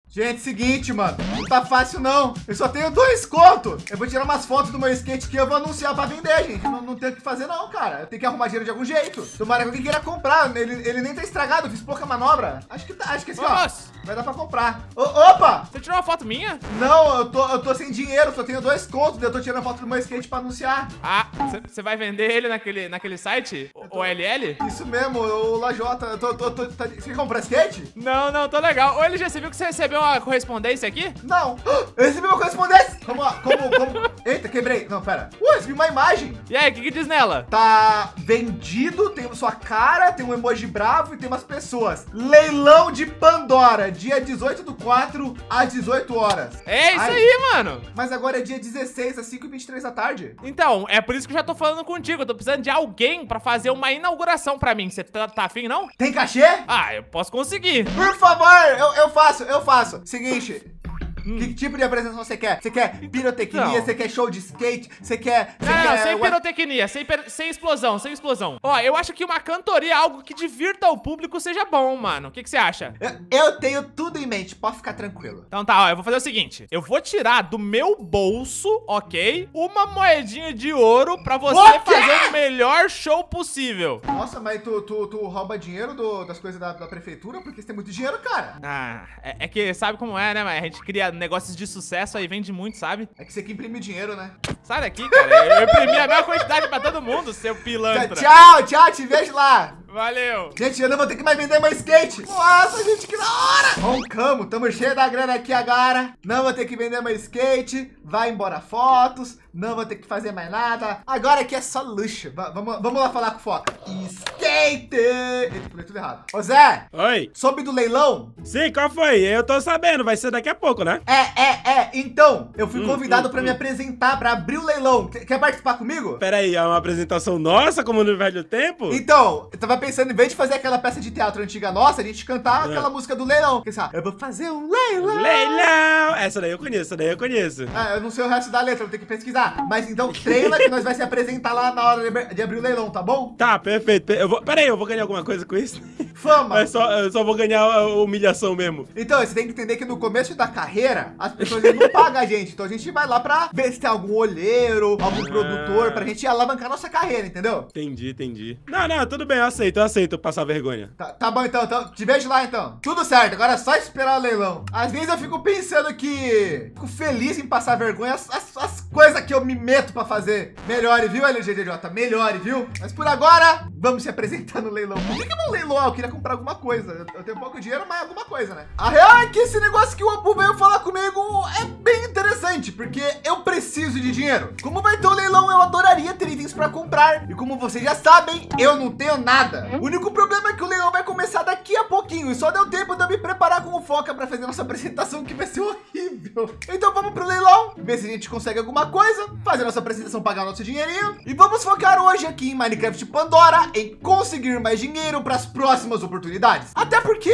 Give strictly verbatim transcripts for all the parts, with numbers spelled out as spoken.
Gente, seguinte, mano. Não tá fácil, não. Eu só tenho dois contos. Eu vou tirar umas fotos do meu skate que eu vou anunciar pra vender, gente. Não, não tem o que fazer, não, cara. Eu tenho que arrumar dinheiro de algum jeito. Tomara que alguém queira comprar. Ele, ele nem tá estragado. Eu fiz pouca manobra. Acho que tá. Acho que esse, ó, vai dar pra comprar. Ô, opa! Você tirou uma foto minha? Não, eu tô, eu tô sem dinheiro. Só tenho dois contos. Eu tô tirando foto do meu skate pra anunciar. Ah, você vai vender ele naquele, naquele site? Tô... O L L? Isso mesmo, o Lajota. Eu tô, tô, tô, tá... Você quer comprar skate? Não, não, tô legal. Ô, L G, você viu que você recebeu uma correspondência aqui? Não. Eu recebi uma correspondência. Como, como, como... Eita, quebrei. Não, pera. Uh, recebi uma imagem. E aí, o que que diz nela? Tá vendido, tem sua cara, tem um emoji bravo e tem umas pessoas. Leilão de Pandora, dia dezoito do quatro, às dezoito horas. É isso Ai, aí, mano. Mas agora é dia dezesseis, às cinco e vinte e três da tarde. Então, é por isso que eu já tô falando contigo. Eu tô precisando de alguém pra fazer uma inauguração pra mim. Você tá, tá afim, não? Tem cachê? Ah, eu posso conseguir. Por favor, eu, eu faço, eu faço. Seguinte... Hum. Que tipo de apresentação você quer? Você quer pirotecnia? Não. Você quer show de skate? Você quer... Você Não, quer... não, sem pirotecnia, sem, per... sem explosão, sem explosão. Ó, eu acho que uma cantoria, algo que divirta o público, seja bom, mano. O que que você acha? Eu, eu tenho tudo em mente, pode ficar tranquilo. Então tá, ó, eu vou fazer o seguinte. Eu vou tirar do meu bolso, ok? Uma moedinha de ouro pra você fazer o melhor show possível. Nossa, mas tu, tu, tu rouba dinheiro do, das coisas da, da prefeitura? Porque você tem muito dinheiro, cara. Ah, é, é que sabe como é, né? A gente cria negócios de sucesso aí, vende muito, sabe? É que você que imprime dinheiro, né? Sai daqui, cara. Eu imprimi a mesma quantidade pra todo mundo, seu pilantra. Tchau, tchau, te vejo lá. Valeu. Gente, eu não vou ter que mais vender meu skate. Nossa, gente, que da hora. Roncamos, tamo cheio da grana aqui agora. Não vou ter que vender meu skate. Vai embora fotos. Não vou ter que fazer mais nada. Agora aqui é só luxo. V vamos, vamos lá falar com o Foca. Skate. Eita, falei tudo errado. Ô Zé. Oi. Soube do leilão? Sim, qual foi? Eu tô sabendo, vai ser daqui a pouco, né? É, é, é. Então, eu fui hum, convidado hum, pra hum. me apresentar, pra abrir o leilão. Quer, quer participar comigo? Pera aí, é uma apresentação nossa, como no velho tempo? Então, eu tava pensando, em vez de fazer aquela peça de teatro antiga nossa, a gente cantar É. aquela música do leilão. Que sabe, eu vou fazer um leilão. Leilão! Essa daí eu conheço, essa daí eu conheço. Ah, eu não sei o resto da letra, eu tenho que pesquisar. Mas então treina que nós vai se apresentar lá na hora de, de abrir o leilão, tá bom? Tá, perfeito. Eu vou... Pera aí, eu vou ganhar alguma coisa com isso? Fama. Mas só, eu só vou ganhar a humilhação mesmo. Então, você tem que entender que no começo da carreira, as pessoas não pagam a gente. Então a gente vai lá pra ver se tem algum olheiro, algum Ah. produtor, pra gente alavancar nossa carreira, entendeu? Entendi, entendi. Não, não, tudo bem, eu aceito, eu aceito passar vergonha. Tá, tá bom então, então, te vejo lá então. Tudo certo, agora é só esperar o leilão. Às vezes eu fico pensando que fico feliz em passar vergonha, as, as, as coisas que eu me meto pra fazer. Melhore, viu, L G D J? Melhore, viu? Mas por agora, vamos se apresentar no leilão. Por que que eu vou leiloar? Eu queria comprar alguma coisa. Eu, eu tenho pouco dinheiro, mas alguma coisa, né? A real é que esse negócio que o Abu veio falar comigo é bem interessante, porque eu preciso de dinheiro. Como vai ter o leilão, eu adoraria ter itens pra comprar. E como vocês já sabem, eu não tenho nada. O único problema é que o leilão vai começar daqui a pouquinho. E só deu tempo de eu me preparar com o Foca pra fazer nossa apresentação, que vai ser horrível. Então vamos pro leilão, ver se a gente consegue alguma coisa, fazer nossa apresentação, pagar nosso dinheirinho. E vamos focar hoje aqui em Minecraft Pandora, em conseguir mais dinheiro para as próximas oportunidades. Até porque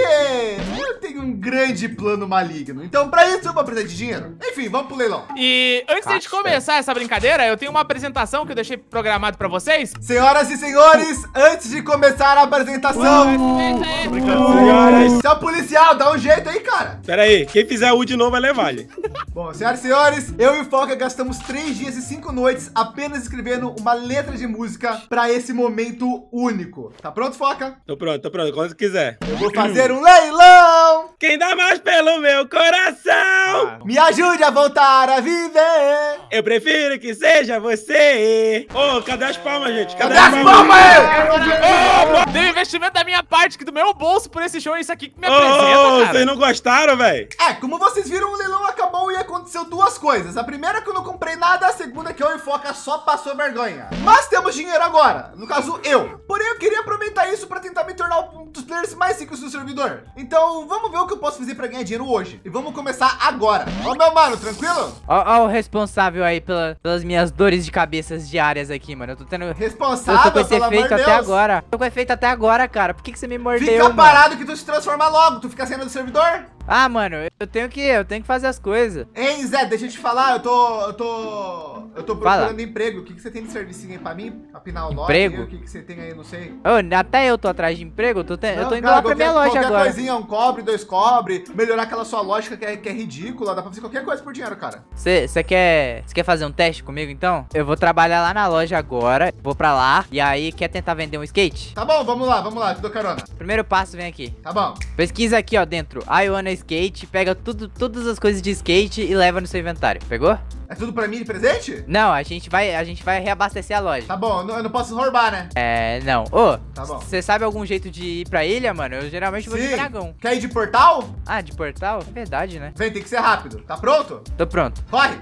eu tenho um grande plano maligno. Então para isso eu vou precisar de dinheiro. Enfim, vamos pro leilão. E antes de a gente começar essa brincadeira, eu tenho uma apresentação que eu deixei programado pra vocês. Senhoras e senhores, antes de começar a apresentação... Tô brincando. Senhoras. Seu policial, dá um jeito aí, cara. Pera aí, quem fizer U de novo vai levar ele. Bom, senhoras e senhores, eu e o Foca gastamos três dias e cinco noites apenas escrevendo uma letra de música para esse momento único. Tá pronto, Foca? Tô pronto, tô pronto, quando quiser. Eu vou fazer um leilão. Quem dá mais pelo meu coração? Ah, Me ajude a voltar a viver. Eu prefiro que seja você. Ô, cadê as palmas, gente? Cadê as palmas? Ô, deu investimento da minha parte, que do meu bolso por esse show, isso aqui que me Ô, apresenta, ô, cara. vocês não gostaram, velho? É, como vocês viram, o leilão acabou e aconteceu duas coisas. A primeira é que eu não comprei nada, a segunda é que eu e Foca só passou vergonha. Mas temos dinheiro agora, no caso eu. Porém, eu queria aproveitar isso para tentar me tornar um dos players mais ricos do servidor. Então, vamos ver o que eu posso fazer para ganhar dinheiro hoje. E vamos começar agora. Ó, meu mano, tranquilo? Ó, ó o responsável aí pela, pelas minhas dores de cabeças diárias aqui, mano. Eu tô tendo... Responsável, Eu tô com esse pelo amor efeito de até Deus. agora. Tô com efeito até agora, cara. Por que que você me mordeu, Fica mano? parado que tu se transforma logo. Tu fica saindo do servidor? Ah, mano, eu tenho que, eu tenho que fazer as coisas. Hein, Zé, deixa eu te falar, eu tô, eu tô, eu tô Fala. procurando emprego. O que, que você tem de serviço aí pra mim? Apinar o lote? Emprego? O que, que você tem aí, não sei. Ô, até eu tô atrás de emprego, eu tô, te- eu Não, tô indo cara, lá pra minha qualquer- loja qualquer agora. coisinha, um cobre, dois cobre, melhorar aquela sua lógica que é, que é ridícula, dá pra fazer qualquer coisa por dinheiro, cara. Você quer, cê quer fazer um teste comigo, então? Eu vou trabalhar lá na loja agora, vou pra lá, e aí quer tentar vender um skate? Tá bom, vamos lá, vamos lá, te dou carona. Primeiro passo, vem aqui. Tá bom. Pesquisa aqui, ó, dentro. I wanna skate, pega tudo, todas as coisas de skate e leva no seu inventário. Pegou? É tudo pra mim de presente? Não, a gente vai, a gente vai reabastecer a loja. Tá bom, eu não, eu não posso roubar, né? É, não. Ô, Tá bom. você sabe algum jeito de ir pra ilha, mano? Eu geralmente vou de dragão. Quer ir de portal? Ah, de portal? É verdade, né? Vem, tem que ser rápido. Tá pronto? Tô pronto. Corre!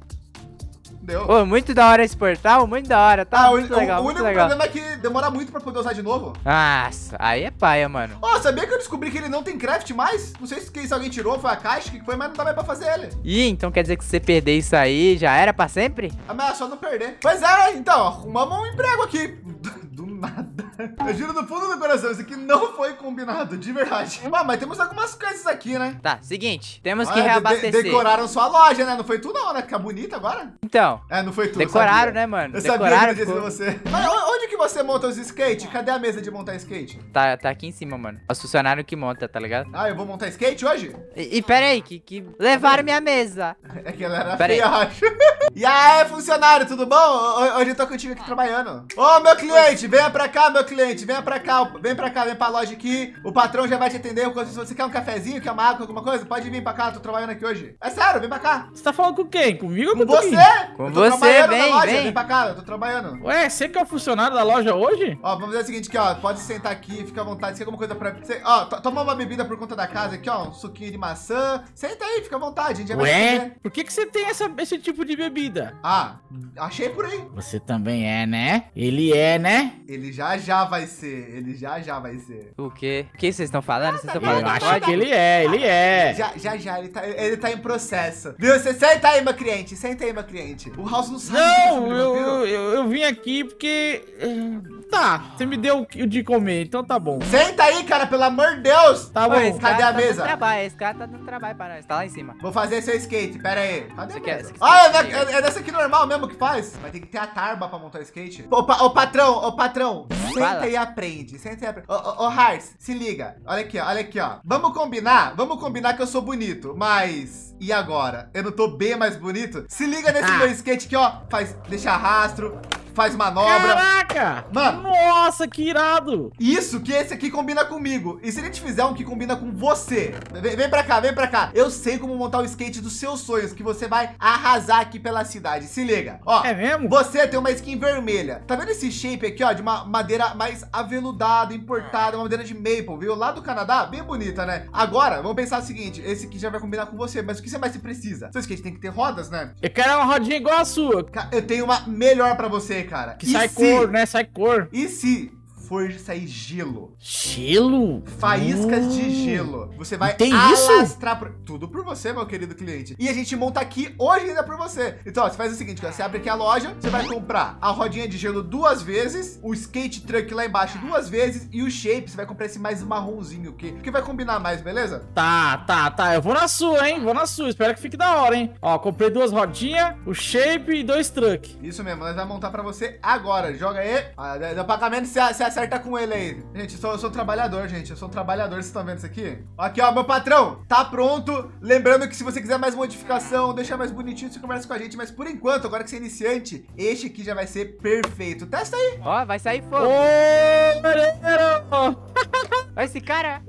Deu. Ô, muito da hora esse portal, muito da hora. Tá Ah, o, muito o- legal, o muito único legal. problema é que demora muito pra poder usar de novo. Nossa, aí é paia, mano. Ó, sabia que eu descobri que ele não tem craft mais? Não sei se, se alguém tirou, foi a caixa, o que foi, mas não dá mais pra fazer ele. Ih, então quer dizer que se você perder isso aí, já era pra sempre? Ah, mas é só não perder. Pois é, então, arrumamos um emprego aqui. Do nada. Eu juro do fundo do coração, isso aqui não foi combinado, de verdade. Bom, mas temos algumas coisas aqui, né? Tá, seguinte, temos Ah, que de- reabastecer. de- decoraram sua loja, né? Não foi tu não, né? Ficar bonita agora? Então, É, não foi tu. eu decoraram, sabia. né, mano? Eu sabia que Decoraram, eu disse ficou- pra você. Mas o- onde que você monta os skate? Cadê a mesa de montar skate? Tá, tá aqui em cima, mano. Os funcionários que monta, tá ligado? Ah, eu vou montar skate hoje? E, e pera aí, que, que levaram minha mesa. É que ela era Pera feia, eu acho. E aí, funcionário, tudo bom? Ho- Hoje eu tô contigo aqui trabalhando. Ô, meu cliente, venha pra cá, meu cliente. Venha pra cá, vem pra cá, vem pra loja aqui. O patrão já vai te atender. Se você quer um cafezinho, quer uma água, alguma coisa, pode vir pra cá, eu tô trabalhando aqui hoje. É sério, vem pra cá. Você tá falando com quem? Comigo ou Com com você? quem? Com Eu tô você, trabalhando na vem, loja, vem. Vem pra cá, eu tô trabalhando. Ué, você que é o funcionário da loja hoje? Ó, vamos fazer o seguinte aqui, ó. Pode sentar aqui, fica à vontade. Se quer alguma coisa pra... Você, ó, to- toma uma bebida por conta da casa aqui, ó. Um suquinho de maçã. Senta aí, fica à vontade. A gente já vai te Ué, atender. por que que você tem essa, esse tipo de bebida? Ah, achei por aí. Você também é, né? Ele é, né? Ele já já vai ser. Ele já já vai ser. O quê? O que vocês estão falando? Vocês estão Eu falando que acho pode? que ele é, ele é. Já, já, já, ele tá, ele tá em processo. Viu? Você senta aí, meu cliente. Senta aí, meu cliente. O House não sabe. que Não, sobre eu, vampiro. eu, eu, eu vim aqui porque... eh, Tá, você me deu o de comer, então tá bom. Senta aí, cara, pelo amor de Deus. Tá Ô, bom. esse cara Cadê a tá dando mesa? trabalho, esse cara tá dando trabalho pra nós, tá lá em cima. Vou fazer seu skate, pera aí. Cadê Você a quer- mesa? você quer Ah, é, skate? da- é, é dessa aqui normal mesmo que faz. Vai ter que ter a tarba pra montar o skate. Ô, pa- ô, patrão, ô, patrão. Senta Fala. e aprende. Senta e aprende. Ô, ô, ô, Hearts, se liga. Olha aqui, ó, olha aqui, ó. Vamos combinar? Vamos combinar que eu sou bonito, mas... E agora? Eu não tô bem mais bonito? Se liga nesse Ah. meu skate aqui, ó. Faz, deixa rastro, faz manobra. Caraca! Mano. Nossa, que irado! Isso, que esse aqui combina comigo. E se a gente fizer um que combina com você? Vem, vem pra cá, vem pra cá. Eu sei como montar o skate dos seus sonhos, que você vai arrasar aqui pela cidade. Se liga. Ó, É mesmo? você tem uma skin vermelha. Tá vendo esse shape aqui, ó? De uma madeira mais aveludada, importada, uma madeira de maple, viu? Lá do Canadá, bem bonita, né? Agora, vamos pensar o seguinte. Esse aqui já vai combinar com você, mas o que você mais se precisa? Seu skate tem que ter rodas, né? Eu quero uma rodinha igual a sua, Ca- Eu tenho uma melhor pra você, cara. que E sai se- cor, né? Sai cor. E se for sair gelo? Gelo? Faíscas de Uh. gelo. Você vai Tem isso? alastrar por... tudo por você, meu querido cliente. E a gente monta aqui hoje ainda por você. Então, ó, você faz o seguinte, ó, você abre aqui a loja, você vai comprar a rodinha de gelo duas vezes, o skate truck lá embaixo duas vezes e o shape, você vai comprar esse mais marronzinho aqui, que vai combinar mais, beleza? Tá, tá, tá. Eu vou na sua, hein? Vou na sua. Espero que fique da hora, hein? Ó, comprei duas rodinhas, o shape e dois truck. Isso mesmo, nós vamos montar pra você agora. Joga aí. Ah, no pagamento você você acerta com ele aí. Gente, eu sou, eu sou um trabalhador, gente. Eu sou um trabalhador, vocês estão vendo isso aqui? Aqui, ó, meu patrão, tá pronto. Lembrando que se você quiser mais modificação, deixar mais bonitinho, você conversa com a gente. Mas por enquanto, agora que você é iniciante, este aqui já vai ser perfeito. Testa aí. Ó, vai sair fogo. Ô, Pereira! Olha esse cara.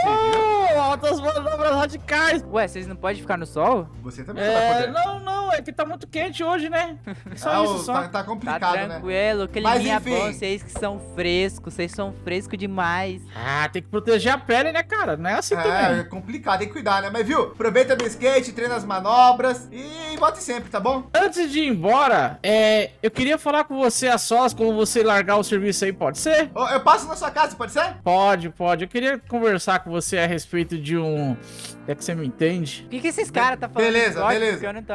Ô, altas manobras radicais. Ué, vocês não podem ficar no sol? Você também vai É, poder. não, não, é que tá muito quente hoje, né? Só Ah, isso, o- só. tá, tá Tá complicado, né? tranquilo, Mas, climinha enfim. bom, vocês que são frescos, vocês são frescos demais. Ah, tem que proteger a pele, né, cara? Não é assim É, também. é complicado, tem que cuidar, né? Mas viu, aproveita do skate, treina as manobras e volte sempre, tá bom? Antes de ir embora, é, eu queria falar com você a sós, como você largar o serviço aí, pode ser? Ô, eu passo na sua casa, pode ser? Pode, pode. Eu queria conversar com você a respeito de um... É que você me entende? O que, que esses caras tá falando? Beleza, de código beleza. que eu não tô entendendo. Nada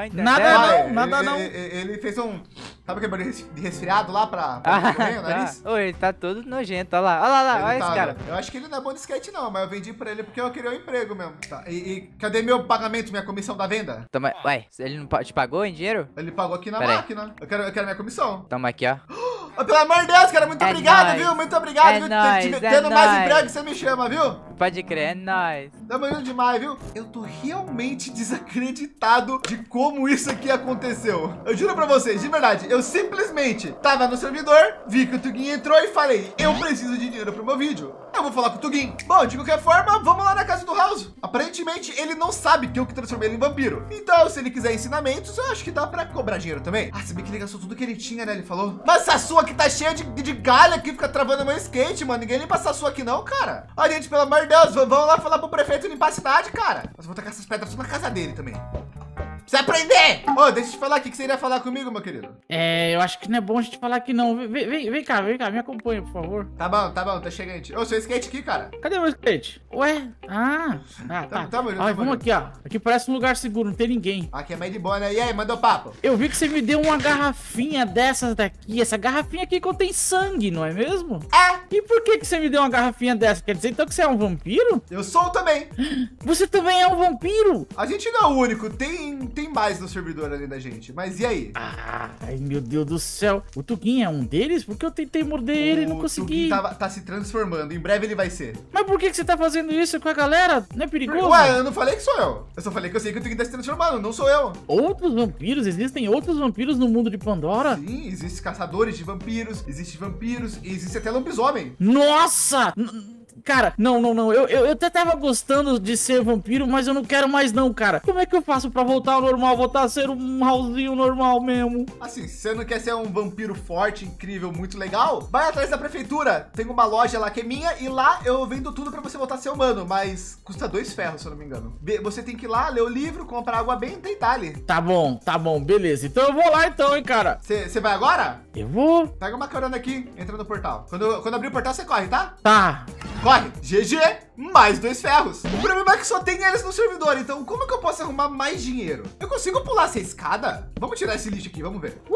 É, Vai, não, nada ele, não. Ele, ele fez um... Sabe aquele barulho de resfriado lá pra... Ah, pra correr, não é tá. isso? Ô, ele tá todo nojento, olha lá. Olha lá, lá, Ele olha tá- esse cara. Eu acho que ele não é bom de skate não, mas eu vendi pra ele porque eu queria um emprego mesmo. Tá, e, e cadê meu pagamento, minha comissão da venda? Toma, ué, ele não pa- te pagou em dinheiro? Ele pagou aqui na Pera aí. máquina. Eu quero, eu quero minha comissão. Toma aqui, ó. Oh, pelo amor de Deus, cara, muito É obrigado, nóis. viu? Muito obrigado, É viu? nóis, Tendo- é Tendo mais nóis. emprego, você me chama, viu? Pode crer, é nóis. Tamo indo demais, viu? Eu tô realmente desacreditado de como isso aqui aconteceu. Eu juro pra vocês, de verdade, eu simplesmente tava no servidor, vi que o Tuguin entrou e falei, eu preciso de dinheiro pro meu vídeo. Eu vou falar com o Tuguin. Bom, de qualquer forma, vamos lá na casa do House. Aparentemente, ele não sabe que eu que transformei ele em vampiro. Então, se ele quiser ensinamentos, eu acho que dá pra cobrar dinheiro também. Ah, se bem que ele gastou tudo que ele tinha, né? Ele falou. Mas essa sua aqui tá cheia de, de galha aqui, fica travando meu skate, mano. Ninguém limpa essa sua aqui não, cara. Ó, gente, pelo amor de Deus, v- vamos lá falar pro prefeito limpar a cidade, cara. Mas eu vou tacar essas pedras tudo na casa dele também. Precisa aprender! Ô, deixa eu te falar, o que que você iria falar comigo, meu querido? É, eu acho que não é bom a gente falar aqui não. Vem, vem, vem cá, vem cá, me acompanha, por favor. Tá bom, tá bom, tá chegando. Ô, seu skate aqui, cara. Cadê meu skate? Ué? Ah, ah tá. tá bom, já Ó, tá vamos bom. aqui, ó. Aqui parece um lugar seguro, não tem ninguém. Aqui é meio de boa, né? E aí, mandou papo? Eu vi que você me deu uma garrafinha dessas daqui. Essa garrafinha aqui contém sangue, não é mesmo? É, E por que que você me deu uma garrafinha dessa? Quer dizer então que você é um vampiro? eu sou também. Você também é um vampiro? A gente não é o único, tem, tem mais no servidor ali da gente. Mas e aí? Ah, ai meu Deus do céu. O Tuguin é um deles? Porque eu tentei morder ele e não O consegui. Tuguin tava- tá se transformando, em breve ele vai ser. Mas por que que você tá fazendo isso com a galera? Não é perigoso? Ué, eu não falei que sou eu. Eu só falei que eu sei que o Tuguin tá se transformando, não sou eu. Outros vampiros? Existem outros vampiros no mundo de Pandora? Sim, existem caçadores de vampiros, existem vampiros e existe até lobisomem. Nossa! N- Cara, não, não, não. Eu, eu, eu até tava gostando de ser vampiro, mas eu não quero mais não, cara. Como é que eu faço pra voltar ao normal? Voltar a ser um Raulzinho normal mesmo? Assim, se você não quer ser um vampiro forte, incrível, muito legal, vai atrás da prefeitura. Tem uma loja lá que é minha e lá eu vendo tudo pra você voltar a ser humano, mas custa dois ferros, se eu não me engano. Be- Você tem que ir lá, ler o livro, comprar água benta e dali. Tá bom, tá bom, beleza. Então eu vou lá então, hein, cara. Você vai agora? Eu vou. Pega uma carona aqui, entra no portal. Quando, quando abrir o portal, você corre, tá? Tá. Corre! G G! Mais dois ferros. O problema é que só tem eles no servidor, então como é que eu posso arrumar mais dinheiro? Eu consigo pular essa escada? Vamos tirar esse lixo aqui, vamos ver.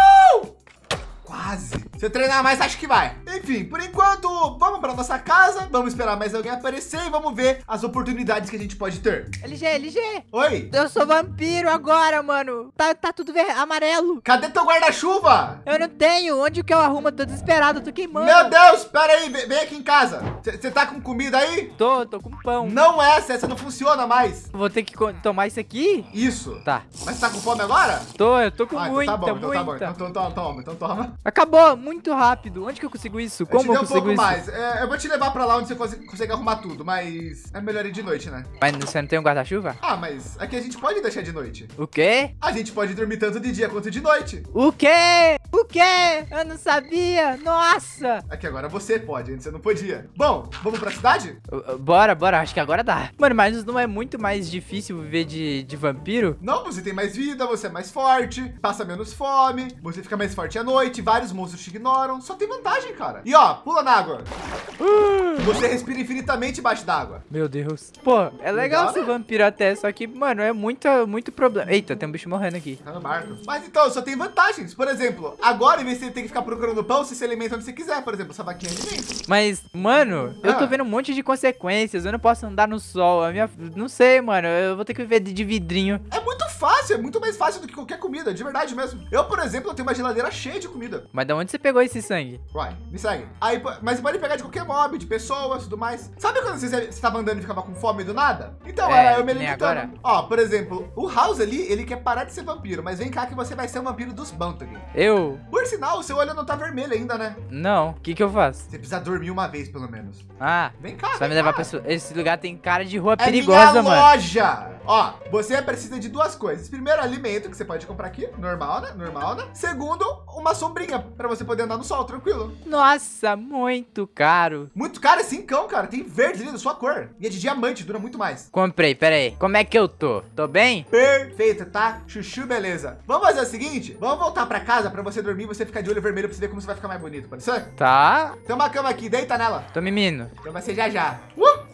Uh! Quase. Se eu treinar mais, acho que vai. Enfim, por enquanto, vamos para nossa casa, vamos esperar mais alguém aparecer e vamos ver as oportunidades que a gente pode ter. L G, L G. Oi? Eu sou vampiro agora, mano. Tá, tá tudo ver amarelo. Cadê teu guarda-chuva? Eu não tenho. Onde que eu arrumo? Tô desesperado, tô queimando. Meu Deus, pera aí, vem vem aqui em casa. Você tá com comida aí? Tô, tô com pão. Não essa, essa não funciona mais. Vou ter que co- tomar isso aqui? Isso. Tá. Mas você tá com fome agora? Tô, eu tô com Ah, então muita, tá bom, então tá bom. muita. Então toma, toma, então toma. Acabou muito rápido. Onde que eu consigo isso? Eu te Como dei eu um consigo pouco isso? mais. É, eu vou te levar pra lá onde você cons- consegue arrumar tudo, mas é melhor ir de noite, né? Mas você não tem um guarda-chuva? Ah, mas aqui a gente pode deixar de noite. O quê? A gente pode dormir tanto de dia quanto de noite. O quê? O quê? Eu não sabia. Nossa. Aqui agora você pode, antes você não podia. Bom, vamos pra cidade? Uh, uh, Bora, bora. Acho que agora dá. Mano, mas não é muito mais difícil viver de, de vampiro? Não, você tem mais vida, você é mais forte, passa menos fome, você fica mais forte à noite, vários monstros te ignoram, só tem vantagem, cara. E ó, pula na água. Você respira infinitamente embaixo d'água. Meu Deus. Pô, é legal, Legal, ser né? vampiro até, só que, mano, é muito, muito problema. Eita, tem um bicho morrendo aqui. Tá no barco. Mas então, só tem vantagens. Por exemplo, agora, em vez de você ter que ficar procurando pão, você se alimenta onde você quiser. Por exemplo, essa vaquinha alimenta. Mas, mano, eu tô Ah. vendo um monte de consequências. Eu não posso andar no sol. A minha. Não sei, mano. Eu vou ter que viver de, de vidrinho. É muito fácil, é muito mais fácil do que qualquer comida, de verdade mesmo. Eu, por exemplo, eu tenho uma geladeira cheia de comida. Mas da onde você pegou esse sangue? Uai, me segue. Aí, po- mas pode pegar de qualquer mob, de pessoas, tudo mais. Sabe quando você, você tava andando e ficava com fome do nada? Então, É, era eu me que nem alimentando. agora. Ó, por exemplo, o House ali, ele quer parar de ser vampiro, mas vem cá que você vai ser um vampiro dos Bantag. Eu? Por sinal, o seu olho não tá vermelho ainda, né? Não. O que que eu faço? Você precisa dormir uma vez, pelo menos. Ah. Vem cá, Você vai me vem levar cá. pra esse- esse lugar tem cara de rua É perigosa, minha mano. loja! Ó, você precisa de duas coisas. Primeiro, alimento, que você pode comprar aqui. Normal, né? Normal, né? Segundo, uma sombrinha, pra você poder andar no sol, tranquilo. Nossa, muito caro. Muito caro, é cincão, cara. Tem verde ali da sua cor. E é de diamante, dura muito mais. Comprei, pera aí. Como é que eu tô? Tô bem? Perfeito, tá? Chuchu, beleza. Vamos fazer o seguinte? Vamos voltar pra casa pra você dormir e você ficar de olho vermelho pra você ver como você vai ficar mais bonito, pode ser? Tá. Tem uma cama aqui, deita nela. Tô mimindo. Então vai ser já já. Uh!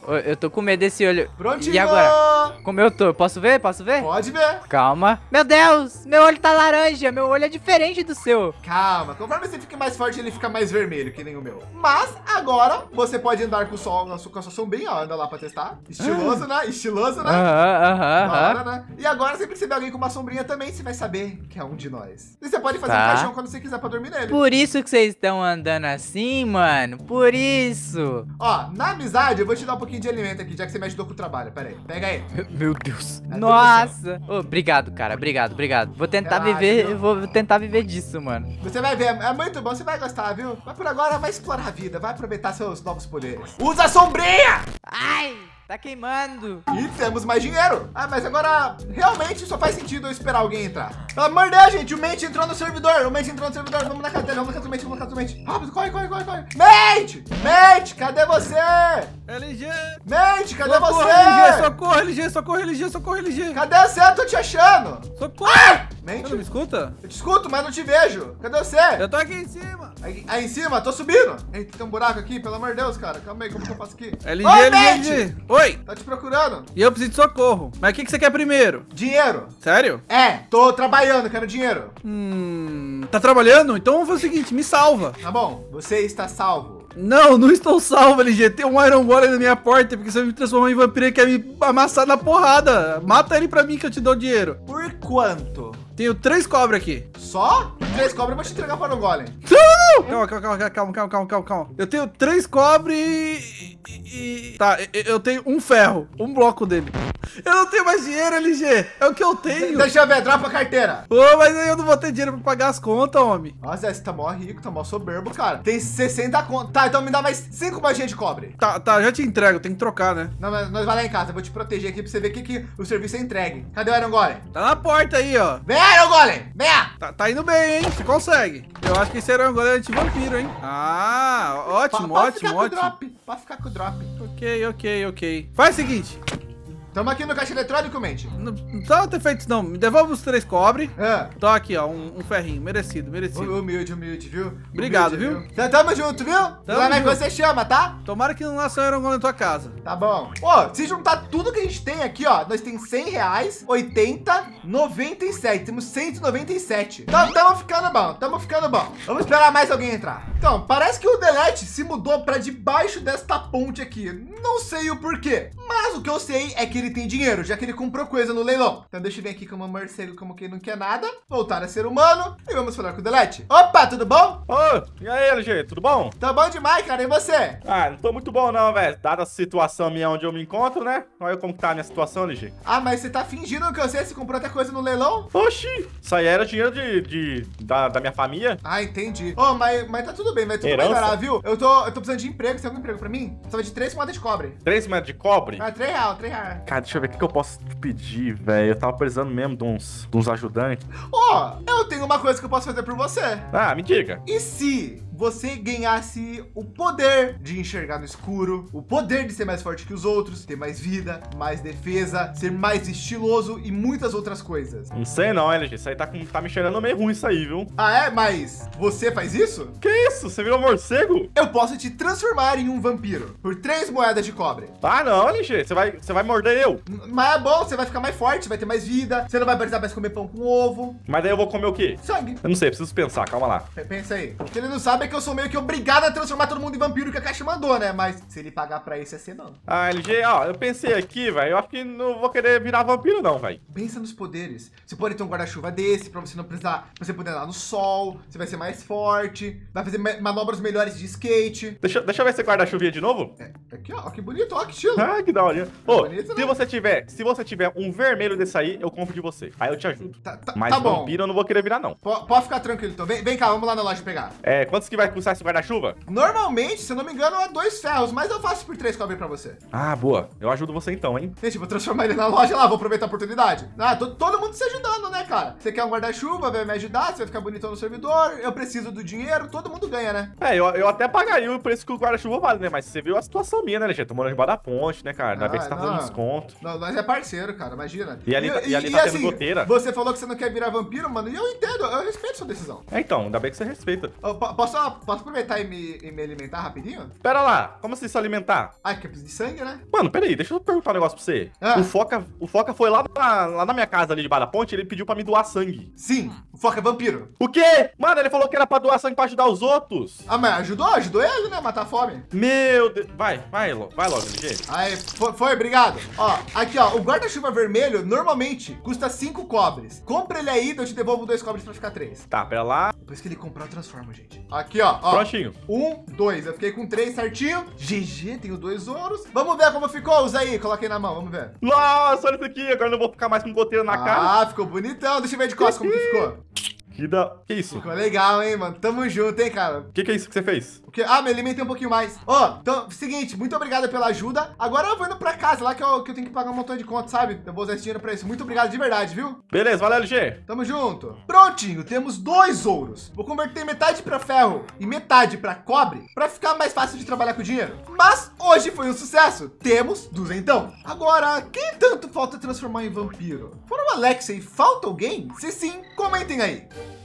Ô, eu tô com medo desse olho. Prontinho. E agora? Como eu tô? Posso ver? Posso ver? Pode ver. Calma. Meu Deus, meu olho tá laranja. Meu olho é diferente do seu. Calma, conforme você fica mais forte, ele fica mais vermelho, que nem o meu. Mas agora você pode andar com o sol, com a sua, com a sua sombrinha, ó, anda lá pra testar. Estiloso, né? Estiloso, né? Aham, aham, Da aham. hora, né? E agora, sempre que você vê alguém com uma sombrinha também, você vai saber que é um de nós. E você pode fazer Tá. um caixão quando você quiser pra dormir nele. Por isso que vocês estão andando assim, mano. Por isso. Ó, na amizade, eu vou te dar um pouquinho de alimento aqui, já que você me ajudou com o trabalho. Pera aí, pega aí. Meu Deus. Deus Nossa. Ô, obrigado, cara. Obrigado, obrigado. Vou tentar Relaxa, viver, viu? vou tentar viver disso, mano. Você vai ver, é muito bom, você vai gostar, viu? Mas por agora, vai explorar a vida, vai aproveitar seus novos poderes. Usa a sombrinha! Ai, tá queimando. E temos mais dinheiro. Ah, mas agora, realmente, só faz sentido eu esperar alguém entrar. Pelo amor de Deus, gente, o Mente entrou no servidor. O Mente entrou no servidor. Vamos na casa dele, vamos na casa do Mente, vamos na casa do Mente. Rápido, corre, corre, corre, corre. Mente! Mente, cadê você? L G! Mente, cadê Socorro, você? L G! Socorro, L G! Socorro, L G! Socorro, L G! Cadê você? Eu tô te achando. Socorro! Você não me Mente, escuta? eu te escuto, mas não te vejo. Cadê você? Eu tô aqui em cima! Aí, aí em cima, tô subindo. Eita, tem um buraco aqui, pelo amor de Deus, cara. Calma aí, como que eu faço aqui? L G, Oi, L G, Mente! L G! Oi! Tá te procurando. E eu preciso de socorro. Mas o que, que você quer primeiro? Dinheiro. Sério? É, tô trabalhando, quero dinheiro. Hum... Tá trabalhando? Então vamos fazer o seguinte, me salva. Tá bom, você está salvo. Não, não estou salvo, L G. Tem um Iron Golem na minha porta, porque você vai me transformar em vampiro e quer me amassar na porrada. Mata ele pra mim que eu te dou dinheiro. Por quanto? Tenho três cobras aqui. Só? Três cobras eu vou te entregar para o Golem. Calma, calma, calma, calma, calma, calma, calma, calma. Eu tenho três cobres e, e- e- Tá, eu- eu tenho um ferro, um bloco dele. Eu não tenho mais dinheiro, L G. É o que eu tenho. Deixa eu ver, dropa a carteira. Ô, mas aí eu não vou ter dinheiro pra pagar as contas, homem. Nossa, você tá mó rico, tá mó soberbo, cara. Tem sessenta conto. Tá, então me dá mais cinco moedinhas de cobre. Tá, tá, já te entrego, tem que trocar, né? Não, mas nós vai lá em casa, eu vou te proteger aqui pra você ver o que, que o serviço é entregue. Cadê o Iron Golem? Tá na porta aí, ó. Vem, Iron Golem! Venha! Tá, tá indo bem, hein? Você consegue. Eu acho que esse era um goleiro de vampiro, hein? Ah, ótimo, Pode ótimo, ficar com o ótimo. drop. Pode ficar com o drop. Ok, ok, ok. Faz o seguinte. Tamo aqui no caixa eletrônico, Mente. Não não precisava ter feito isso, não. Me devolve os três cobre. Ah, Tô aqui, ó. Um, um ferrinho. Merecido, merecido. humilde, humilde, viu? Obrigado, Humilde, viu? Então, tamo junto, viu? Lá na que junto. você chama, tá? Tomara que não nasça um Iron Golem na tua casa. Tá bom. Ó, se juntar tudo que a gente tem aqui, ó, nós tem cem reais, oitenta, noventa e sete. Temos cento e noventa e sete. Então, tamo ficando bom, tamo ficando bom. Vamos esperar mais alguém entrar. Então, parece que o Delete se mudou pra debaixo desta ponte aqui. Não sei o porquê, mas o que eu sei é que ele tem dinheiro, já que ele comprou coisa no leilão. Então, deixa eu vir aqui como morcego, como quem não quer nada. Voltar a ser humano e vamos falar com o Delete. Opa, tudo bom? Ô, e aí, L G, tudo bom? Tá bom demais, cara. E você? Ah, não tô muito bom não, velho. Dada a situação minha onde eu me encontro, né? Olha como que tá a minha situação, L G. Ah, mas você tá fingindo que eu sei se comprou até coisa no leilão? Oxi, isso aí era dinheiro de, de, da, da minha família. Ah, entendi. Oh, mas, mas tá tudo bem, vai tudo Herança? melhorar, viu? Eu tô, eu tô precisando de emprego. Você tem algum emprego pra mim? Precisava de três moedas de cobre. Três metros de cobre? Ah, três real, três real. Cara, deixa eu ver o que, que eu posso te pedir, velho. Eu tava precisando mesmo de uns, de uns ajudantes. Ó, eu tenho uma coisa que eu posso fazer por você. Ah, me diga. E se você ganhasse o poder de enxergar no escuro, o poder de ser mais forte que os outros, ter mais vida, mais defesa, ser mais estiloso e muitas outras coisas? Não sei não, L G. Isso aí tá, com- tá me cheirando meio ruim isso aí, viu? Ah, é? Mas você faz isso? Que isso? Você virou morcego? Eu posso te transformar em um vampiro por três moedas de cobre. Ah, não, L G. Você vai, você vai morder eu. Mas é bom, você vai ficar mais forte, vai ter mais vida, você não vai precisar mais comer pão com ovo. Mas daí eu vou comer o quê? Sangue. Eu não sei, preciso pensar. Calma lá. P- Pensa aí. O que ele não sabe é que eu sou meio que obrigado a transformar todo mundo em vampiro que a caixa mandou, né? Mas se ele pagar pra isso, é ser não. Ah, L G, ó, eu pensei aqui, velho. Eu acho que não vou querer virar vampiro, não, velho. Pensa nos poderes. Você pode ter um guarda-chuva desse pra você não precisar, pra você poder andar no sol, você vai ser mais forte, vai fazer ma- manobras melhores de skate. Deixa, deixa eu ver se guarda-chuvinha de novo. É, aqui, ó, que bonito, ó, que estilo. Ah, que da hora. Ô, bonito, se né? você tiver, se você tiver um vermelho desse aí, eu compro de você. Aí eu te ajudo. Tá, tá, Mas tá bom. vampiro eu não vou querer virar, não. Po- Pode ficar tranquilo, então. Vem, vem cá, vamos lá na loja pegar. É, quantos que vai custar esse guarda-chuva? Normalmente, se eu não me engano, é dois ferros, mas eu faço por três cobre pra você. Ah, boa. Eu ajudo você então, hein? Gente, vou transformar ele na loja lá, vou aproveitar a oportunidade. Ah, to- todo mundo se ajudando, né, cara? Você quer um guarda-chuva, vai me ajudar, você vai ficar bonitão no servidor, eu preciso do dinheiro, todo mundo ganha, né? É, eu, eu até pagaria o preço que o guarda-chuva vale, né? Mas você viu a situação minha, né, Alexandre? Tô morando debaixo da ponte, né, cara? Ainda Ah, bem que você tá não. fazendo desconto. Não, nós é parceiro, cara, imagina. E ali tá- e ali tá tendo goteira. você falou que você não quer virar vampiro, mano, e eu entendo, eu respeito sua decisão. É, então, ainda bem que você respeita. Eu po- posso só... Posso aproveitar e me, e me alimentar rapidinho? Pera lá, como assim se alimentar? Ai, que eu preciso de sangue, né? Mano, peraí, deixa eu perguntar um negócio pra você. Ah. O, Foca, o Foca foi lá na, lá na minha casa ali de Bar da Ponte, ele pediu pra me doar sangue. Sim, o Foca é vampiro. O quê? Mano, ele falou que era pra doar sangue pra ajudar os outros. Ah, mas ajudou? Ajudou ele, né? Matar a fome. Meu Deus. Vai, vai, lo- vai logo, L G. Aí, foi, foi, obrigado. Ó, aqui, ó, o guarda-chuva vermelho normalmente custa cinco cobres. Compra ele aí, eu te devolvo dois cobres pra ficar três. Tá, pera lá. Depois que ele comprar, eu transformo, gente. Aqui, ó, ó. Prontinho. Um, dois. Eu fiquei com três certinho. G G, tenho dois ouros. Vamos ver como ficou. Usa aí, coloquei na mão, vamos ver. Nossa, olha isso aqui. Agora eu não vou ficar mais com goteira na cara. Ah, ficou bonitão. Deixa eu ver de costas como que ficou. Que da... Que isso? Ficou legal, hein, mano. Tamo junto, hein, cara. O que, que é isso que você fez? O quê? Ah, me alimentei um pouquinho mais. Ó, então, seguinte, muito obrigado pela ajuda. Agora eu vou indo pra casa, lá que eu, que eu tenho que pagar um montão de conta, sabe? Eu vou usar esse dinheiro pra isso. Muito obrigado de verdade, viu? Beleza, valeu, L G. Tamo junto. Prontinho, temos dois ouros. Vou converter metade pra ferro e metade pra cobre pra ficar mais fácil de trabalhar com o dinheiro. Mas hoje foi um sucesso. Temos duzentão. Agora, quem tanto falta transformar em vampiro? Fora o Alexei, falta alguém? Se sim, comentem aí.